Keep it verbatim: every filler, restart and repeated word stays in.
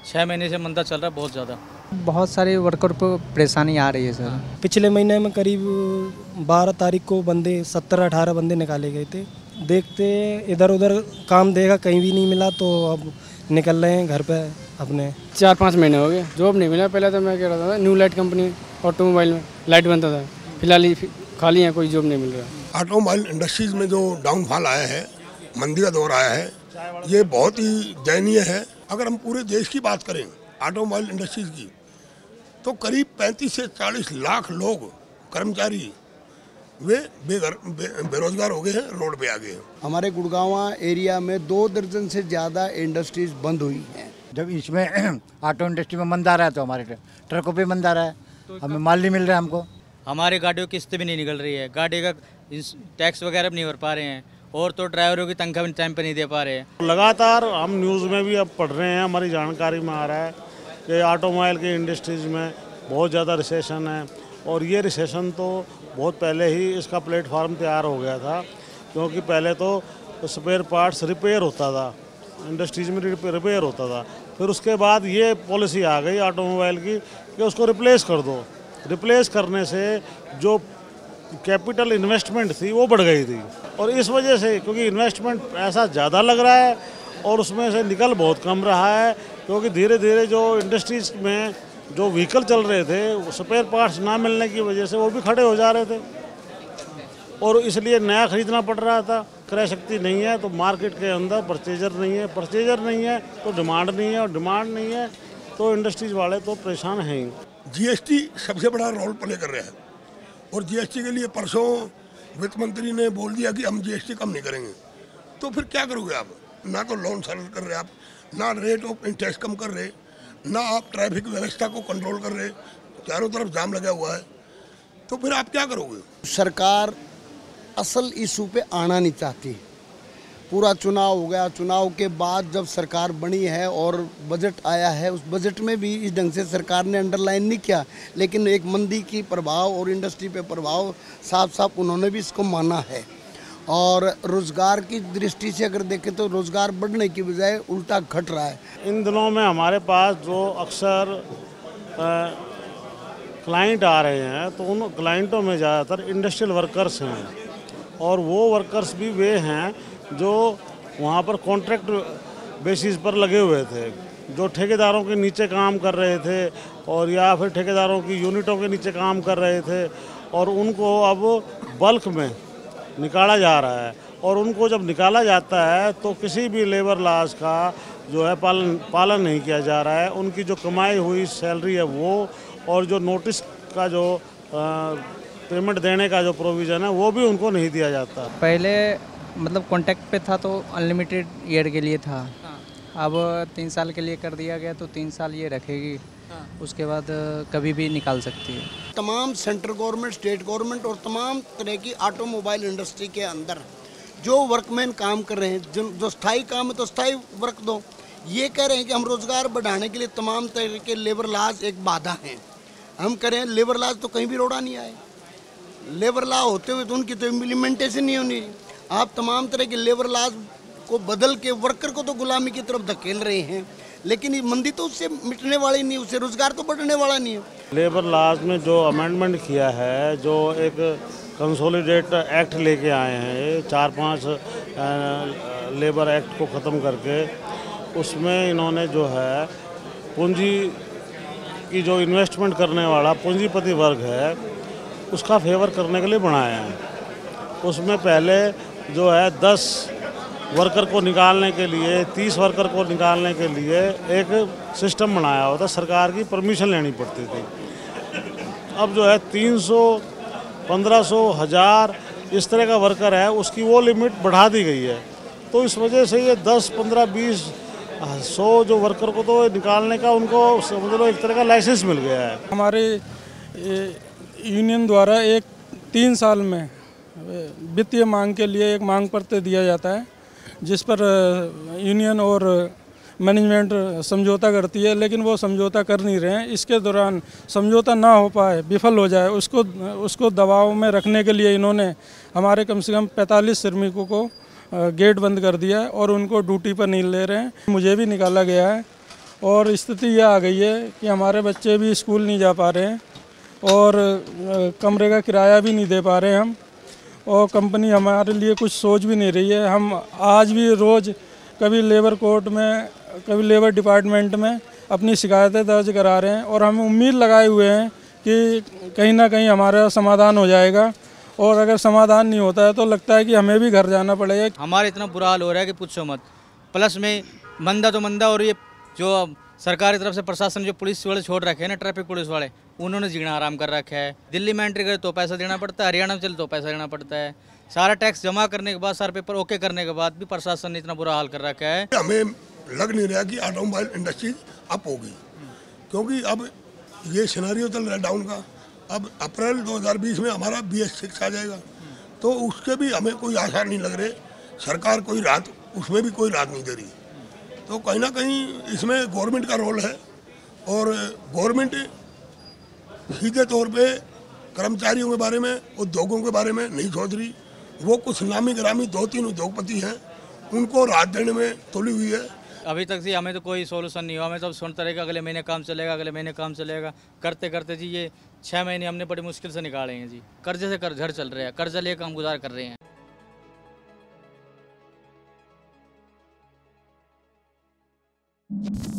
छः महीने से मंदा चल रहा है बहुत ज़्यादा। बहुत सारे वर्कर को परेशानी आ रही है सर। पिछले महीने में करीब बारह तारीख को बंदे सत्तर अठारह बंदे निकाले गए थे। देखते इधर उधर काम देगा कहीं भी नहीं मिला तो अब निकल रहे हैं घर पे अपने। चार पाँच महीने हो गए, जॉब नहीं मिला। पहले तो मैं कह रहा था न्यू लाइट कंपनी ऑटोमोबाइल में लाइट बनता था, फिलहाल खाली है, कोई जॉब नहीं मिल रहा। ऑटोमोबाइल इंडस्ट्रीज़ में जो डाउनफॉल आया है, मंदी का दौर आया है, ये बहुत ही दयनीय है। अगर हम पूरे देश की बात करें ऑटोमोबाइल इंडस्ट्रीज़ की, तो करीब पैंतीस से चालीस लाख लोग कर्मचारी वे बेघर बे, बेरोजगार हो गए हैं, रोड पे आ गए हैं। हमारे गुड़गांव एरिया में दो दर्जन से ज़्यादा इंडस्ट्रीज बंद हुई हैं। जब इसमें ऑटो इंडस्ट्री में मंदा रहा है तो हमारे ट्रकों पे मंदा रहा है, हमें माल नहीं मिल रहा है। हमको हमारी गाड़ियों की किस्त भी नहीं निकल रही है, गाड़ी का टैक्स वगैरह भी नहीं भर पा रहे हैं, और तो ड्राइवरों की तनख्वाह भी टाइम पे नहीं दे पा रहे हैं। लगातार हम न्यूज़ में भी अब पढ़ रहे हैं, हमारी जानकारी में आ रहा है कि ऑटोमोबाइल की इंडस्ट्रीज़ में बहुत ज़्यादा रिसेशन है। और ये रिसेशन तो बहुत पहले ही इसका प्लेटफार्म तैयार हो गया था, क्योंकि पहले तो स्पेयर पार्ट्स रिपेयर होता था, इंडस्ट्रीज में रिपेयर होता था। फिर उसके बाद ये पॉलिसी आ गई ऑटोमोबाइल की कि उसको रिप्लेस कर दो। रिप्लेस करने से जो कैपिटल इन्वेस्टमेंट थी वो बढ़ गई थी, और इस वजह से क्योंकि इन्वेस्टमेंट ऐसा ज़्यादा लग रहा है और उसमें से निकल बहुत कम रहा है, क्योंकि धीरे धीरे जो इंडस्ट्रीज में जो व्हीकल चल रहे थे स्पेयर पार्ट्स ना मिलने की वजह से वो भी खड़े हो जा रहे थे, और इसलिए नया खरीदना पड़ रहा था। क्रय शक्ति नहीं है तो मार्केट के अंदर परचेजर नहीं है, परचेजर नहीं है तो डिमांड नहीं है, और डिमांड नहीं है तो इंडस्ट्रीज वाले तो परेशान हैं ही। जीएसटी सबसे बड़ा रोल प्ले कर रहा है, और जीएसटी के लिए परसों वित्त मंत्री ने बोल दिया कि हम जीएसटी कम नहीं करेंगे। तो फिर क्या करोगे आप? ना तो लोन सरल कर रहे आप, ना रेट ऑफ इंटरेस्ट कम कर रहे, ना आप ट्रैफिक व्यवस्था को कंट्रोल कर रहे, चारों तरफ जाम लगा हुआ है, तो फिर आप क्या करोगे? सरकार असल इशू पे आना नहीं चाहती। पूरा चुनाव हो गया, चुनाव के बाद जब सरकार बनी है और बजट आया है, उस बजट में भी इस ढंग से सरकार ने अंडरलाइन नहीं किया, लेकिन एक मंदी की प्रभाव और इंडस्ट्री पे प्रभाव साफ साफ उन्होंने भी इसको माना है। और रोज़गार की दृष्टि से अगर देखें तो रोज़गार बढ़ने की बजाय उल्टा घट रहा है। इन दिनों में हमारे पास जो अक्सर क्लाइंट आ रहे हैं तो उन क्लाइंटों में ज़्यादातर इंडस्ट्रियल वर्कर्स हैं, और वो वर्कर्स भी वे हैं जो वहाँ पर कॉन्ट्रैक्ट बेसिस पर लगे हुए थे, जो ठेकेदारों के नीचे काम कर रहे थे और या फिर ठेकेदारों की यूनिटों के नीचे काम कर रहे थे, और उनको अब बल्क में निकाला जा रहा है। और उनको जब निकाला जाता है तो किसी भी लेबर लॉज का जो है पालन पालन नहीं किया जा रहा है। उनकी जो कमाई हुई सैलरी है वो, और जो नोटिस का जो आ, पेमेंट देने का जो प्रोविज़न है वो भी उनको नहीं दिया जाता। पहले मतलब कॉन्टैक्ट पे था तो अनलिमिटेड ईयर के लिए था, अब तीन साल के लिए कर दिया गया तो तीन साल ये रखेगी, उसके बाद कभी भी निकाल सकती है। तमाम सेंट्रल गवर्नमेंट, स्टेट गवर्नमेंट और तमाम तरह की ऑटोमोबाइल इंडस्ट्री के अंदर जो वर्कमैन काम कर रहे हैं, जो जो स्थायी काम है तो स्थायी वर्क दो। ये कह रहे हैं कि हम रोज़गार बढ़ाने के लिए तमाम तरह के लेबर लॉज एक बाधा हैं। हम कह रहे हैं लेबर लॉज तो कहीं भी रोड़ा नहीं आए, लेबर लॉ होते हुए तो उनकी तो इम्प्लीमेंटेशन नहीं होनी। आप तमाम तरह के लेबर लॉज को बदल के वर्कर को तो गुलामी की तरफ धकेल रहे हैं, लेकिन ये मंदी तो उससे मिटने वाली नहीं, उससे रोजगार तो बढ़ने वाला नहीं है। लेबर लॉज में जो अमेंडमेंट किया है, जो एक कंसोलिडेट एक्ट लेके आए हैं, चार पांच लेबर एक्ट को ख़त्म करके, उसमें इन्होंने जो है पूंजी की जो इन्वेस्टमेंट करने वाला पूंजीपति वर्ग है उसका फेवर करने के लिए बनाया है। उसमें पहले जो है दस वर्कर को निकालने के लिए, तीस वर्कर को निकालने के लिए एक सिस्टम बनाया होता, सरकार की परमिशन लेनी पड़ती थी। अब जो है तीन सौ, पंद्रह सौ, हज़ार इस तरह का वर्कर है, उसकी वो लिमिट बढ़ा दी गई है। तो इस वजह से ये दस, पंद्रह, बीस, सौ जो वर्कर को तो निकालने का उनको समझ लो एक तरह का लाइसेंस मिल गया है। हमारे यूनियन द्वारा एक तीन साल में वित्तीय मांग के लिए एक मांग पत्र दिया जाता है, जिस पर यूनियन और मैनेजमेंट समझौता करती है, लेकिन वो समझौता कर नहीं रहे हैं। इसके दौरान समझौता ना हो पाए, विफल हो जाए, उसको उसको दबाव में रखने के लिए इन्होंने हमारे कम से कम पैंतालीस श्रमिकों को गेट बंद कर दिया है और उनको ड्यूटी पर नहीं ले रहे हैं। मुझे भी निकाला गया है और स्थिति यह आ गई है कि हमारे बच्चे भी स्कूल नहीं जा पा रहे हैं और कमरे का किराया भी नहीं दे पा रहे हैं हम, और कंपनी हमारे लिए कुछ सोच भी नहीं रही है। हम आज भी रोज़ कभी लेबर कोर्ट में, कभी लेबर डिपार्टमेंट में अपनी शिकायतें दर्ज करा रहे हैं और हम उम्मीद लगाए हुए हैं कि कहीं ना कहीं हमारा समाधान हो जाएगा, और अगर समाधान नहीं होता है तो लगता है कि हमें भी घर जाना पड़ेगा। हमारा इतना बुरा हाल हो रहा है कि पूछो मत। प्लस में मंदा तो मंदा, और ये जो सरकार की तरफ से प्रशासन जो पुलिस वाले छोड़ रखे हैं ना, ट्रैफिक पुलिस वाले, उन्होंने जीना आराम कर रखा है। दिल्ली में एंट्री करे तो पैसा देना पड़ता है, हरियाणा में चले तो पैसा देना पड़ता है। सारा टैक्स जमा करने के बाद, सारे पेपर ओके करने के बाद भी प्रशासन ने इतना बुरा हाल कर रखा है। हमें लग नहीं रहा कि ऑटोमोबाइल इंडस्ट्री अप होगी, क्योंकि अब ये सिनेरियो चल रहा है डाउन का। अब अप्रैल दो हज़ार बीस में हमारा बी एस सिक्स आ जाएगा, तो उसके भी हमें कोई आसार नहीं लग रहे। सरकार कोई राहत, उसमें भी कोई राहत नहीं दे रही। तो कहीं ना कहीं इसमें गवर्नमेंट का रोल है, और गवर्नमेंट सीधे तौर पे कर्मचारियों के बारे में, उद्योगों के बारे में नहीं सोच रही। वो कुछ नामी ग्रामी दो तीन उद्योगपति हैं, उनको राहत देने में तुली हुई है। अभी तक जी हमें तो कोई सोल्यूशन नहीं हुआ। हमें तो सुनते रहेगा अगले महीने काम चलेगा, अगले महीने काम चलेगा, करते करते जी ये छः महीने हमने बड़ी मुश्किल से निकाले हैं जी। कर्जे से कर घर चल रहे हैं, कर्जा लेकर हम गुजार कर रहे हैं।